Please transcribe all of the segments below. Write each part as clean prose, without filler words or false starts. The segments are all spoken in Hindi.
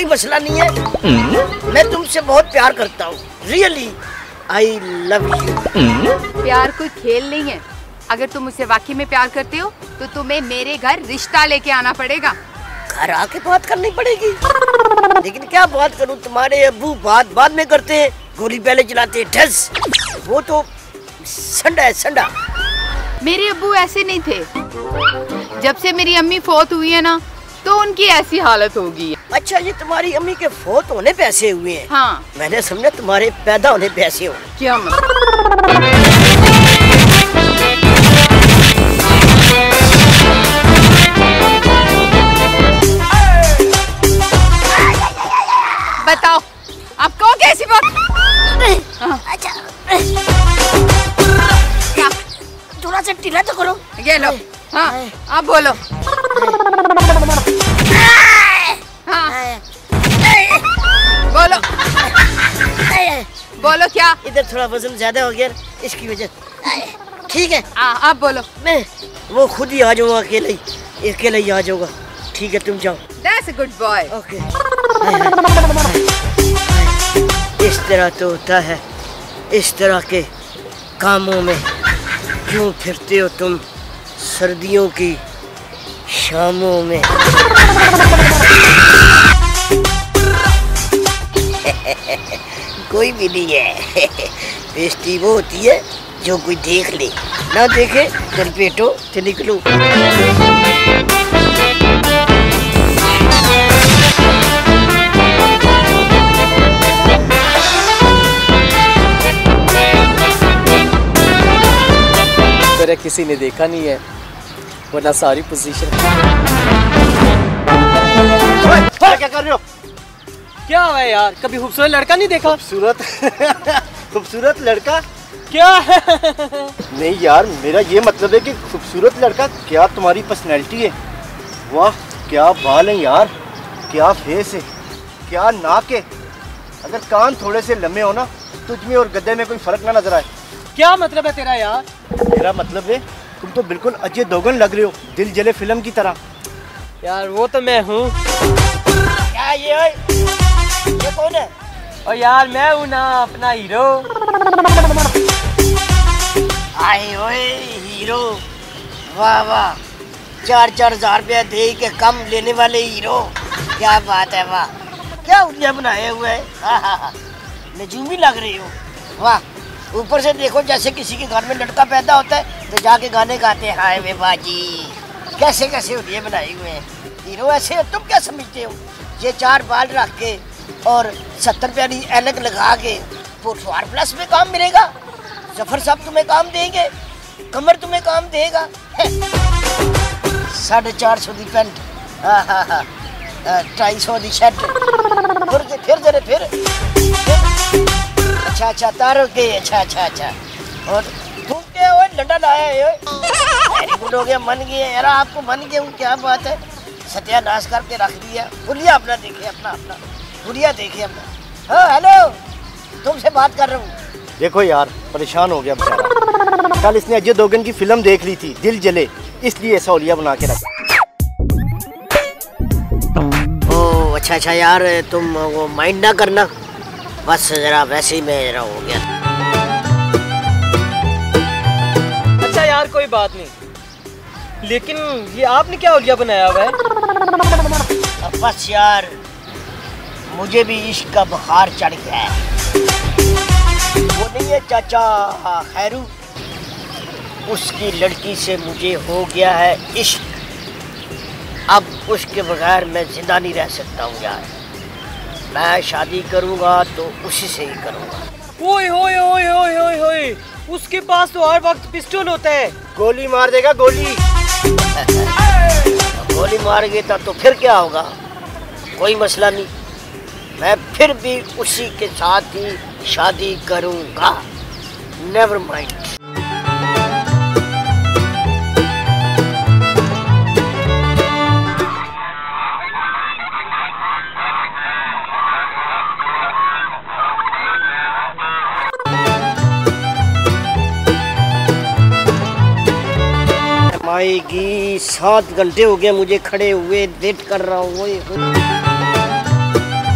मसला नहीं है। मैं तुमसे बहुत प्यार करता हूँ, रियली आई लव यू। प्यार कोई खेल नहीं है। अगर तुम मुझसे वाकई में प्यार करते हो तो तुम्हें मेरे घर रिश्ता लेके आना पड़ेगा। घर आके बात करनी पड़ेगी, लेकिन क्या बात करूं, तुम्हारे अब्बू बात बाद में करते हैं, गोली पहले चलाते हैं ठस। वो तो संडा है संडा। मेरे अब्बू ऐसे नहीं थे। जब से मेरी अम्मी फौत हुई है ना तो उनकी ऐसी हालत हो गई है। अच्छा, ये तुम्हारी अम्मी के फौत होने पे ऐसे हुए हैं? हाँ। मैंने समझा तुम्हारे पैदा होने पे ऐसे हो। क्या मतलब? बताओ आप कहो कैसी बात? अच्छा क्या? थोड़ा सा ढीला तो करो। ये लो। हाँ आप बोलो। हाँ बोलो बोलो क्या? इधर थोड़ा वजन ज्यादा हो गया इसकी वजह। ठीक है आप बोलो। मैं वो खुद ही आ जाऊंगा, अकेले ही आ जाऊंगा। ठीक है तुम जाओ। That's a good boy. Okay. इस तरह तो होता है, इस तरह के कामों में क्यों फिरते हो तुम सर्दियों की शामों में। कोई भी नहीं है। बेइज्जती वो होती है जो कोई देख ले, ना देखे तो लपेटो तो निकलो। मेरा किसी ने देखा नहीं है, वरना सारी पोजीशन। क्या कर रहे हो? क्या हुआ यार, कभी खूबसूरत लड़का नहीं देखा? खूबसूरत खूबसूरत लड़का क्या है? नहीं यार, मेरा ये मतलब है कि खूबसूरत लड़का। क्या तुम्हारी पर्सनैलिटी है, वाह क्या बाल हैं यार, क्या फेस है, क्या नाक है। अगर कान थोड़े से लंबे हो ना, तुझ में और गद्दे में कोई फर्क ना नजर आए। क्या मतलब है तेरा यार? मेरा मतलब है तुम तो बिल्कुल अजय दोगन लग रहे हो, दिल जले फिल्म की तरह। यार वो तो मैं हूँ। क्या ये कौन है? और यार मैं हूँ ना अपना हीरो। आए ओए हीरो, वाह वाह, 4-4 हजार रुपया दे के कम लेने वाले हीरो, क्या बात है, वाह क्या उड़िया बनाए हुए है। नजूमी लग रही हो, वाह। ऊपर से देखो जैसे किसी के घर में लड़का पैदा होता है तो जाके गाने गाते हैं, हाय वे बाजी, कैसे कैसे उड़िया बनाए हुए हैं हीरो। ऐसे तुम क्या समझते हो, ये 4 बाल रख के और 70 रुपया ऐनक लगा के पोटवार प्लस में काम मिलेगा? जफर साहब तुम्हें काम देंगे, कमर तुम्हें काम देगा। 450 की पेंट, 250 की शर्ट, फिर अच्छा तारो के, अच्छा और तुम क्या हो लंडा लाया है? वेरी गुड हो गया, मन गया यार, आपको मन गया हूँ, क्या बात है। सत्यानाश करके रख दिया। हुलिया अपना देखे, अपना हुलिया देखे अपना। हाँ हेलो, तुमसे बात कर रहा हूँ। देखो यार, परेशान हो गया बेचारा। कल इसने अजय दोगन की फिल्म देख ली थी, दिल जले, इसलिए ऐसा हुलिया बना के रखा। ओ अच्छा यार, तुम वो माइंड ना करना, बस जरा वैसे ही मैं जरा हो गया। अच्छा यार कोई बात नहीं, लेकिन ये आपने क्या हुलिया बनाया हुआ है? अब बस यार, मुझे भी इश्क का बुखार चढ़ गया है। वो नहीं है चाचा खैरू, उसकी लड़की से मुझे हो गया है इश्क। अब उसके बगैर मैं जिंदा नहीं रह सकता हूँ यार। मैं शादी करूँगा तो उसी से ही करूँगा। ओए होए होए होए होए होए, उसके पास तो हर वक्त पिस्टल होता है। गोली मार देगा, गोली। गोली मार गया तो फिर क्या होगा, कोई मसला नहीं, मैं फिर भी उसी के साथ ही शादी करूँगा। Never mind. आएगी, 7 घंटे हो गए मुझे खड़े हुए, वेट कर रहा हूँ।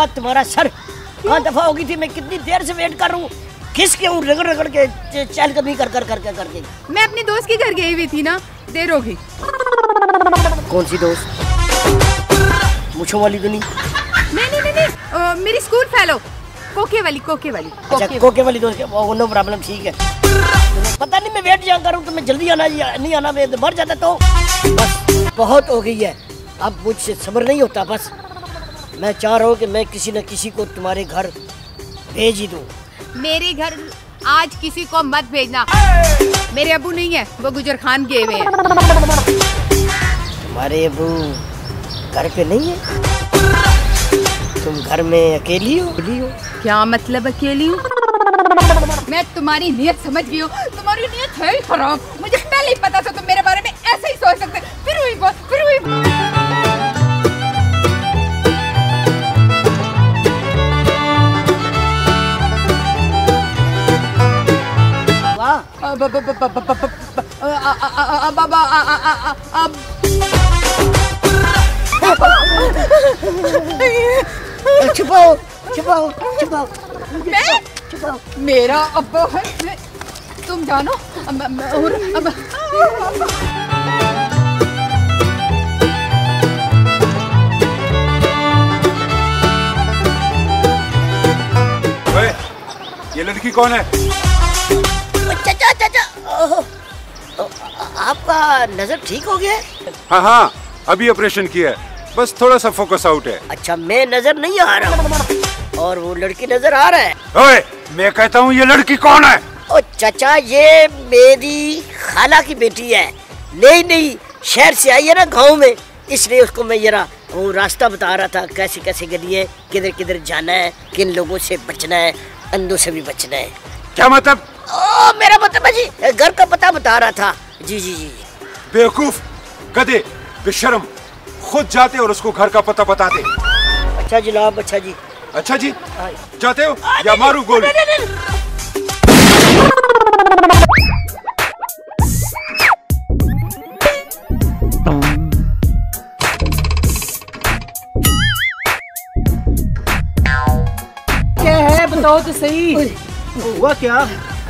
हुआ तुम्हारा सर? कहाँ दफा होगी थी? मैं कितनी देर से वेट कर रहा हूँ, खिस के हूँ रगड़ रगड़ के, चहलकदमी कर करके। मैं अपनी दोस्त के घर गई हुई थी ना, देर हो गई। कौन सी दोस्त? मुछों वाली तो नहीं? नहीं, मेरी स्कूल फेलो, कोके वाली। अच्छा, कोके वाली दोस्त। नो प्रॉब्लम, ठीक है। तुम्हें पता नहीं मैं वेट जहाँ करूँ, तुम्हें जल्दी आना नहीं आना, मैं मर जाता तो। बस बहुत हो गई है, अब मुझसे सब्र नहीं होता। बस मैं चाह रहा हूँ कि मैं किसी न किसी को तुम्हारे घर भेज ही दूँ। मेरे घर आज किसी को मत भेजना। मेरे अबू नहीं है, वो गुजर खान गए हुए हैं। तुम्हारे अबू घर पे नहीं है? तुम घर में अकेली हो? क्या मतलब अकेली हूँ? मैं तुम्हारी नीयत समझ गई हूँ। तुम्हारी नीयत है ही खराब। मुझे पहले ही पता था तुम मेरे बारे में ऐसे ही सोच सकते। फिर हुई बात। छुपाओ। मेरा अब्बा है, तुम जानो। ये लड़की कौन है? चाचा, आपका नजर ठीक हो गया है? हाँ, अभी ऑपरेशन किया है, बस थोड़ा सा फोकस आउट है। अच्छा, मैं नजर नहीं आ रहा हूँ और वो लड़की नजर आ रहा है। ओए, मैं कहता हूँ ये लड़की कौन है? ओ चाचा, ये मेरी खाला की बेटी है। नहीं, शहर से आई है ना गाँव में, इसलिए उसको मैं जरा वो रास्ता बता रहा था, कैसे गली है, किधर जाना है, किन लोगों से बचना है, अंधों से भी बचना है। क्या मतलब? ओ मेरा मतलब है जी, घर का पता बता रहा था। जी। बेवकूफ, गधे, बेशर्म, खुद जाते और उसको घर का पता बताते। अच्छा जनाब, अच्छा जी, जाते हो या मारू गोली? क्या है, बताओ तो सही। हुआ क्या?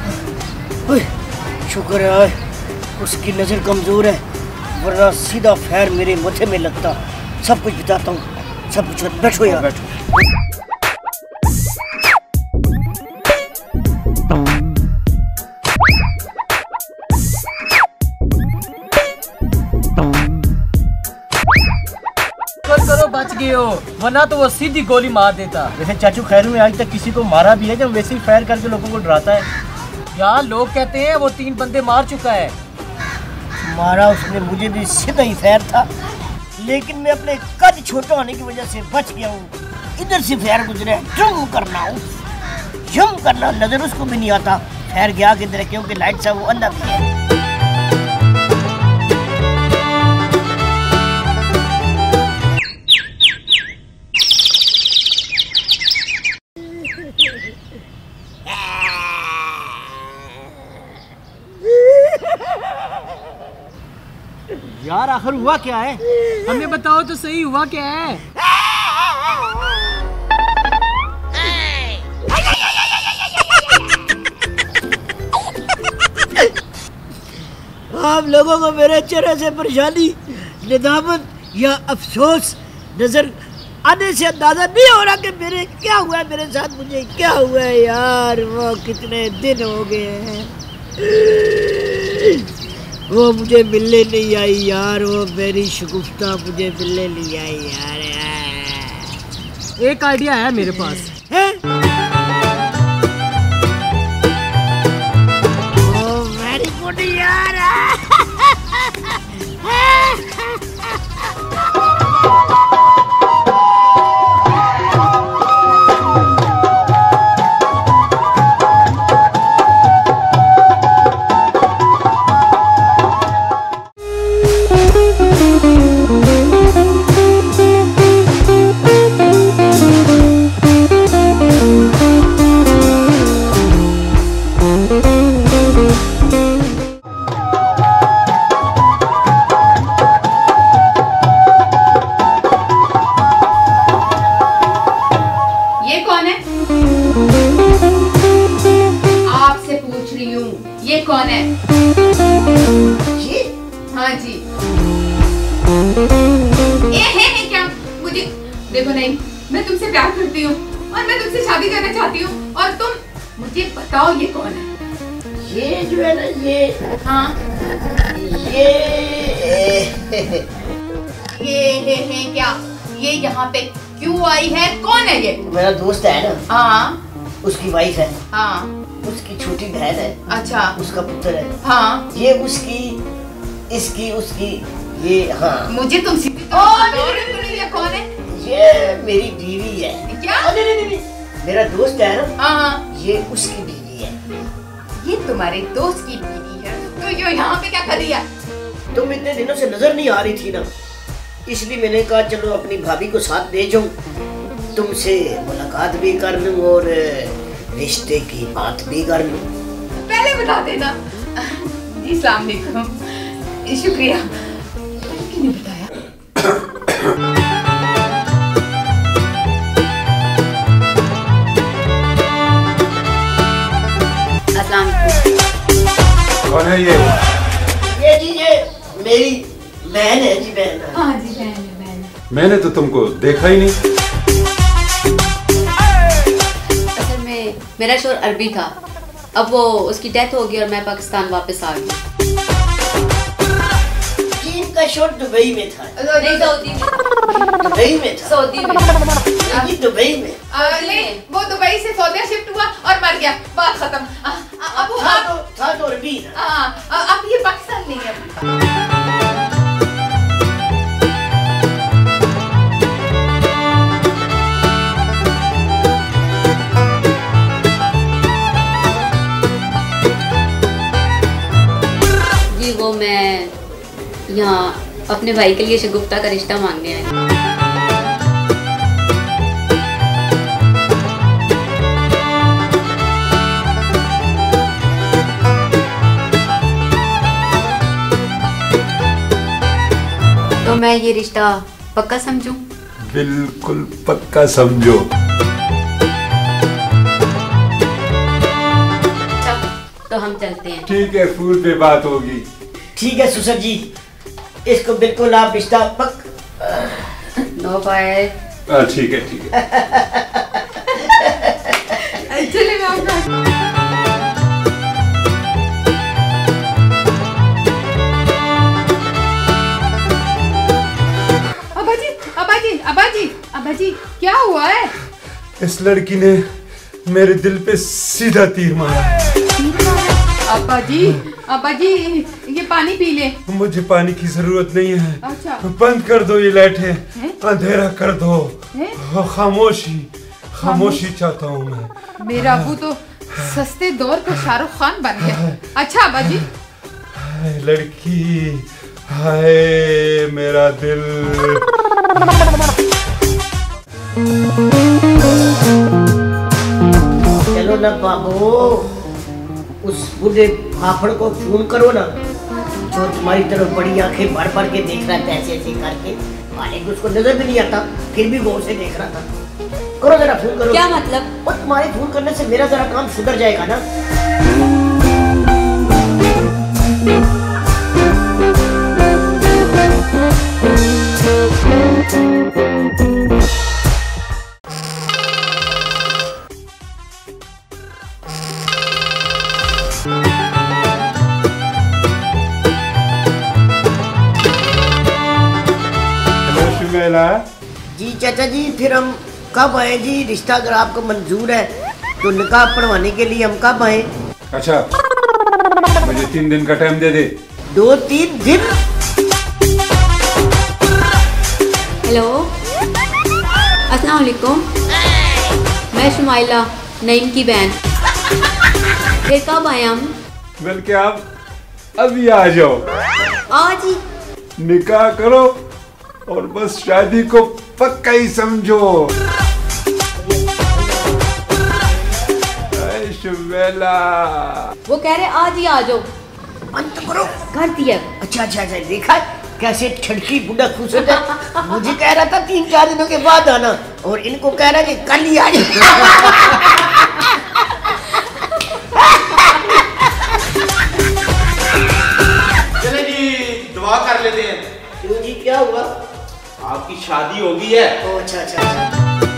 शुक्र है उसकी नजर कमजोर है, वरना सीधा फैर मेरे माथे में लगता। सब कुछ बताता हूँ, सब कुछ। बैठो यार, बैठो। करो, बच गए हो, वरना तो वो सीधी गोली मार देता। वैसे चाचू, खैर में आज तक किसी को मारा भी है जब वैसे ही फायर करके लोगों को डराता है? यार लोग कहते हैं वो 3 बंदे मार चुका है। मारा उसने मुझे भी, सीधा ही फैर था, लेकिन मैं अपने कद छोटा होने की वजह से बच गया हूँ। इधर से फैर गुजरे, जुम करना नजर उसको भी नहीं आता। फैर गया किधर, क्योंकि लाइट से वो अंधा भी है। यार आखिर हुआ क्या है? हमें बताओ तो सही, हुआ क्या है? आप लोगों को मेरे चेहरे से परेशानी, निदामत या अफसोस नजर आने से अंदाजा नहीं हो रहा कि मेरे क्या हुआ है, मेरे साथ मुझे क्या हुआ है। यार वो कितने दिन हो गए हैं, वो मुझे मिलने नहीं आई यार, वो मेरी शगुफ्ता मुझे मिलने नहीं आई यार। एक आइडिया है मेरे पास। है? ओ वेरी गुड यार। हाँ जी। है क्या? मुझे देखो, नहीं, मैं तुमसे प्यार करती हूँ और मैं तुमसे शादी करना चाहती हूँ, और तुम मुझे बताओ ये कौन है? ये जो है ना, ये हाँ ये है क्या? ये यहाँ पे क्यों आई है? कौन है ये? मेरा दोस्त है ना, हाँ उसकी वाइफ है, हाँ। उसकी छोटी बहन है, अच्छा। उसका पुत्र है। हाँ। ये उसकी, इसकी, उसकी, ये, हाँ। मुझे तुम सीधी ये कौन है? ये मेरी बीवी है। क्या? नहीं, मेरा दोस्त है ना, हाँ। ये उसकी बीवी है। ये तुम्हारे दोस्त की बीवी है, तो ये यहाँ पे क्या कर रही है? तुम इतने दिनों से नजर नहीं आ रही थी ना, इसलिए मैंने कहा चलो अपनी भाभी को साथ ले जाऊं, तुमसे मुलाकात भी कर लूं और रिश्ते की बात भी कर लूं। पहले बता देना। जी सलाम अलैकुम। शुक्रिया। क्यों नहीं बताया? अस्सलाम वालेकुम। कौन है ये? ये जी, ये मेरी बहन है जी, बहन है। हाँ जी, बहन है, बहन है। मैंने तो तुमको देखा ही नहीं। असल में मेरा शोहर अरबी था, अब वो उसकी डेथ हो गई और मैं पाकिस्तान वापस आ गई। जी, इनका शोर दुबई में था। नहीं, सऊदी में। दुबई में था। सऊदी में। जी, दुबई में। वो दुबई से सऊदी शिफ्ट हुआ और मर गया, बात खत्म। अब वो था तो अरबी ना। अब ये पाकिस्तान नहीं है। जी वो मैं यहाँ अपने भाई के लिए शगुफ्ता का रिश्ता मांगने आई। तो मैं ये रिश्ता पक्का समझूं? बिल्कुल पक्का समझो। तो हम चलते हैं। ठीक है, फोन पे बात होगी। ठीक है सुसर जी, इसको बिल्कुल आप रिश्ता नो बाय। ठीक है, ठीक है। चले मैं आपका। अबाजी, क्या हुआ है? इस लड़की ने मेरे दिल पे सीधा तीर मारा। अब्बाजी, ये पानी पी ले। मुझे पानी की जरूरत नहीं है। अच्छा। बंद कर दो ये लाइटें, अंधेरा कर दो। खामोशी चाहता हूँ मैं। मेरा अबू तो सस्ते दौर का शाहरुख खान बन गया। अच्छा अब्बाजी। लड़की, हाय मेरा दिल। चलो ना बाबू, उस बूढ़े फाफड़ को फोन करो ना, जो तुम्हारी तरफ बड़ी आंखें भर भर के देख रहा है, ऐसे ऐसे करके। हालांकि उसको नजर भी नहीं आता, फिर भी गौर से देख रहा था। करो जरा, फोन करो। क्या मतलब? और तुम्हारे फोन करने से मेरा जरा काम सुधर जाएगा ना। जी चाचा जी, फिर हम कब आए जी? रिश्ता अगर आपको मंजूर है तो निकाह पढ़वाने के लिए हम कब आए? अच्छा, मुझे 3 दिन का टाइम दे दे। 2-3 दिन? हेलो, अस्सलाम वालेकुम। मैं शुमाइला, नईम की बहन। फिर कब आए हम? बल्कि आप अभी आ जाओ, आज ही? निकाह करो और बस शादी को पक्का ही समझो। शुबेला, वो कह रहे आज ही आ जाओ। बंद करो। कर दिया। अच्छा, देखा कैसे छड़की बुढ़ा खुश होता है। मुझे कह रहा था 3-4 दिनों के बाद आना, और इनको कह रहा है कि कल ही आ जाओ। चले जी, दुआ दुआ कर लेते हैं। क्यों जी, क्या हुआ? आपकी शादी हो गई है। ओ अच्छा अच्छा अच्छा।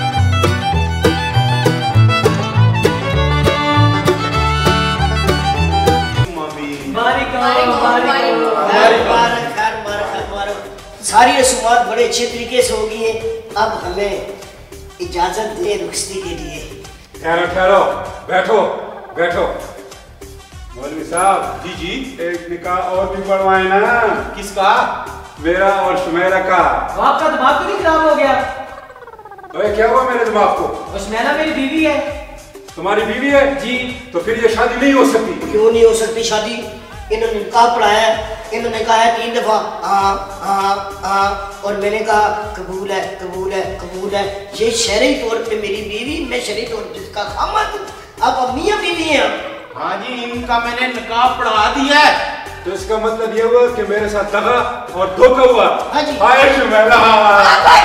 सारी रसूमात बड़े अच्छे तरीके से हो गई है। अब हमें इजाजत दे रुखसती के लिए। ठहरो ठहरो, बैठो बैठो। मौलवी साहब जी जी। एक निकाह और भी बढ़वाए ना। किसका? मेरा और शुमेरा का। आपका दिमाग तो नहीं खराब हो गया? अरे क्या हुआ मेरे दिमाग को? उस्मैना मेरी बीवी है। तुम्हारी बीवी है जी। तो फिर ये शादी नहीं हो सकती। क्यों नहीं हो सकती शादी? इन्होंने निकाह पढ़ाया है, इन्होंने कहा है 3 दफा हाँ हाँ हाँ, और मैंने कहा कबूल है कबूल है कबूल है। ये शरई तौर पे मेरी बीवी, मैं शरई तौर पे इसका खामद। अब मियां बीवी हैं। हाँ जी, इनका मैंने निकाह पढ़ा दिया है। तो इसका मतलब ये हुआ कि मेरे साथ दगा और धोखा हुआ। हाँ जी। हाय शुमेरा।